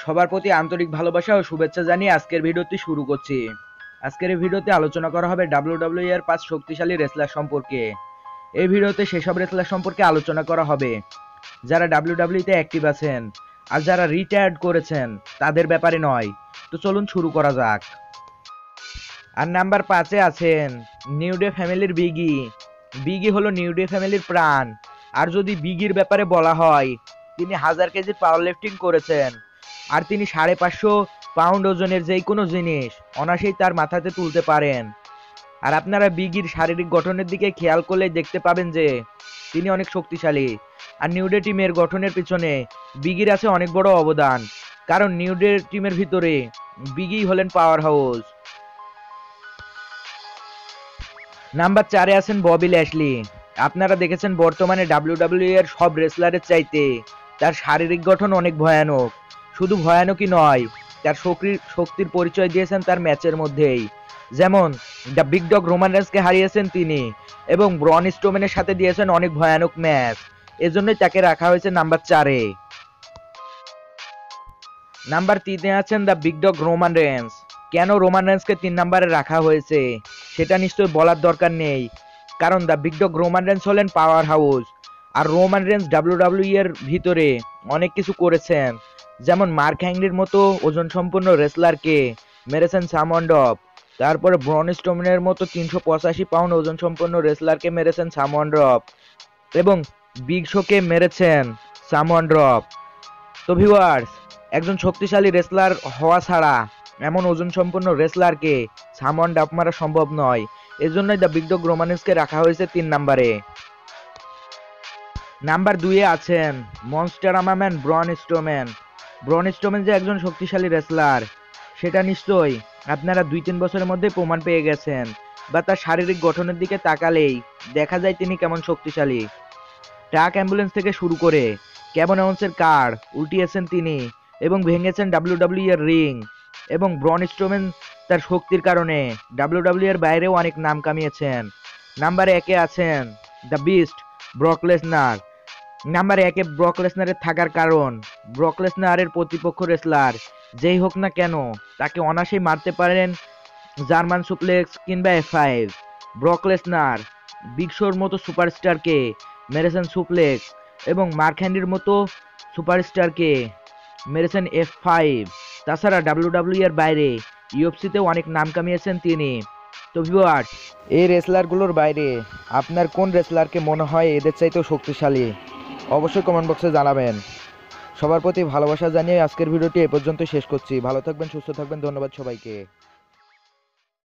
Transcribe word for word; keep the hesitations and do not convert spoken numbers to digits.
সবার প্রতি আন্তরিক ভালোবাসা ও শুভেচ্ছা জানিয়ে আজকের ভিডিওটি শুরু করছি। আজকের এই ভিডিওতে আলোচনা করা হবে ডাব্লিউডাব্লিউই এর পাঁচ শক্তিশালী রেসলার সম্পর্কে। এই ভিডিওতে সেসব রেসলার সম্পর্কে আলোচনা করা হবে যারা ডাব্লিউডাব্লিউই তে অ্যাক্টিভ আছেন, আর যারা রিটায়ার্ড করেছেন তাদের ব্যাপারে নয়। তো চলুন শুরু করা যাক। আর নাম্বার পাঁচে আছেন নিউ ডে ফ্যামিলির বিগি। বিগি হলো নিউ ডে ফ্যামিলির প্রাণ। আর যদি বিগির ব্যাপারে বলা হয়, তিনি হাজার কেজির পাওয়ার লিফটিং করেছেন, আর তিনি সাড়ে পাঁচশো পাউন্ড ওজনের যে কোনো জিনিস অনায়াসেই তার মাথাতে তুলতে পারেন। আর আপনারা বিগির শারীরিক গঠনের দিকে খেয়াল করলে দেখতে পাবেন যে তিনি অনেক শক্তিশালী। আর নিউ ডে টিমের গঠনের পিছনে বিগির আছে অনেক বড় অবদান, কারণ নিউ ডে টিমের ভিতরে বিগি হলেন পাওয়ার হাউস। নাম্বার চারে আছেন ববি ল্যাশলি। আপনারা দেখেছেন বর্তমানে ডাব্লিউডাব্লিউই এর সব রেসলারের চাইতে তার শারীরিক গঠন অনেক ভয়ানক। শুধু ভয়ানকই নয়, তার শক্তির শক্তির পরিচয় দিয়েছেন তার ম্যাচের মধ্যেই। যেমন দ্য বিগ ডগ রোমান রেন্সকে হারিয়েছেন তিনি, এবং ব্রন স্ট্রোম্যানের সাথে দিয়েছেন অনেক ভয়ানক ম্যাচ। এজন্যই তাকে রাখা হয়েছে নাম্বার চারে। নাম্বার তিনে আছেন the big dog Roman Reigns. কেন রোমান রেন্সকে তিন নাম্বারে রাখা হয়েছে সেটা নিশ্চয়ই বলার দরকার নেই, কারণ the big dog Roman Reigns হলেন পাওয়ার হাউস। আর রোমান রেন্স ডাব্লিউডাব্লিউই এর ভিতরে অনেক কিছু করেছেন, যেমন মার্ক হ্যাংলির মতো ওজন সম্পন্ন রেসলারকে মেরেছেন সামন ড্রপ। তারপরে ব্রন স্ট্রোম্যানের মতো তিনশো পঁচাশি পাউন্ড ওজন সম্পন্ন রেসলারকে মেরেছেন সামন ড্রপ, এবং বিগ শোকে মেরেছেন সামন ড্রপ। তো ভিউয়ার্স, একজন শক্তিশালী রেসলার হওয়া ছাড়া এমন ওজন সম্পন্ন রেসলারকে সামন ডাপ মারা সম্ভব নয়। এজন্যই দ্য বিগ ডগ রোমানেসকে রাখা হয়েছে তিন নাম্বারে। নাম্বার দুইয়ে আছেন মনস্টার আমাম্যান ব্রন স্ট্রোম্যান। ব্রন স্ট্রোম্যান যে একজন শক্তিশালী রেসলার সেটা নিশ্চয়ই আপনারা দুই তিন বছরের মধ্যে প্রমাণ পেয়ে গেছেন, বা তার শারীরিক গঠনের দিকে তাকালেই দেখা যায় তিনি কেমন শক্তিশালী। ট্রাক অ্যাম্বুলেন্স থেকে শুরু করে কেমন অ্যাওন্সের কার উল্টিয়েছেন তিনি, এবং ভেঙেছেন ডাব্লিউডাব্লিউই এর রিং। এবং ব্রন স্ট্রোম্যান তার শক্তির কারণে ডাব্লিউডাব্লিউই এর বাইরেও অনেক নাম কামিয়েছেন। নাম্বার একে আছেন the beast Brock Lesnar. Number একে ব্রক লেসনারের থাকার কারণ, ব্রক লেসনারের প্রতিপক্ষ রেসলার যেই হোক না কেন তাকে অনায়াসেই মারতে পারেন জার্মান সুপ্লেক্স কিংবা F five. Brock Lesnar Big শোর মতো সুপারস্টারকে মেরেছেন সুপ্লেক্স, এবং মার্ক হ্যান্ডির মতো সুপারস্টারকে মেরেছেন এফ ফাইভ। তাছাড়া ডাব্লিউডাব্লিউই এর বাইরে ইউএফসিতেও অনেক নাম কামিয়েছেন তিনি। তো ভিউয়ার্স, এই রেসলারগুলোর বাইরে আপনার কোন রেসলারকে মনে হয় এদের চাইতেও শক্তিশালী অবশ্যই কমেন্ট বক্সে জানাবেন। সবার প্রতি ভালোবাসা জানিয়ে আজকের ভিডিওটি এ পর্যন্ত শেষ করছি। ভালো থাকবেন, সুস্থ থাকবেন, ধন্যবাদ সবাইকে।